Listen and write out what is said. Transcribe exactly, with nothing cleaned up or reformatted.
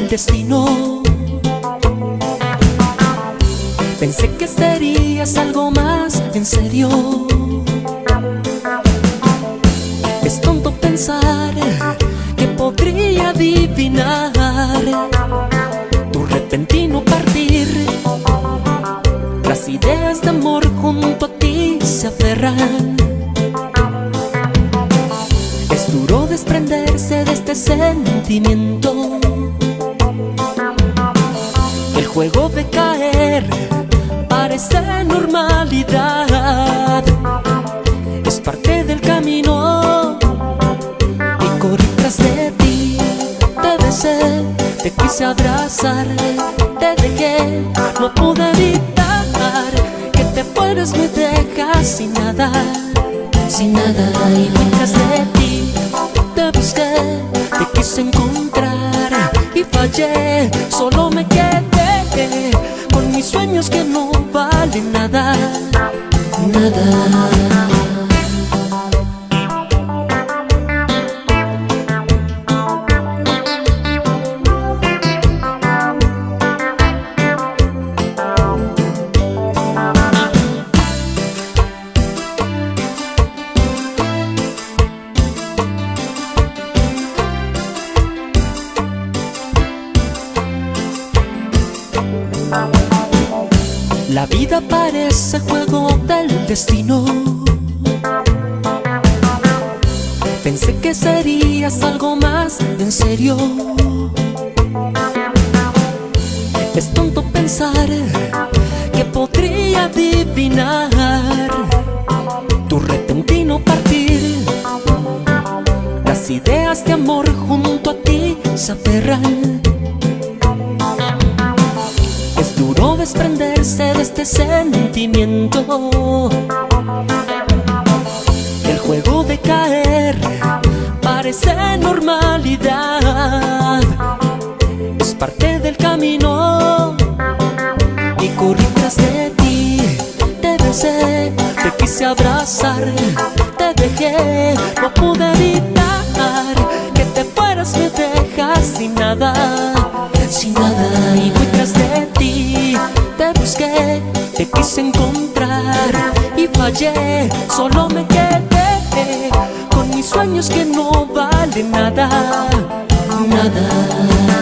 destino. Pensé que serías algo más en serio. Es tonto pensar que podría adivinar tu repentino partir. Las ideas de amor junto a ti se aferran. Es duro desprenderse de este sentimiento. El juego de caer parece normalidad. Es parte del camino y corrí tras de ti. Te besé, te quise abrazar, te dejé, no pude evitar que te fueras, me dejas sin nada, sin nada. Y fui tras de ti, te busqué, te quise encontrar y fallé. Solo me quedé con mis sueños que no valen nada, nada. La vida parece juego del destino. Pensé que serías algo más en serio. Es tonto pensar que podría adivinar tu repentino partir. Las ideas de amor junto a ti se aferran. Es duro desprenderse de este sentimiento. El juego de caer parece normalidad. Es parte del camino y corrí tras de ti. Te besé, te quise abrazar, te dejé, no pude evitar que te fueras, me dejas sin nada, sin nada. Y fui tras de ti, te busqué, te quise encontrar y fallé. Solo me quedé con mis sueños que no valen nada, nada.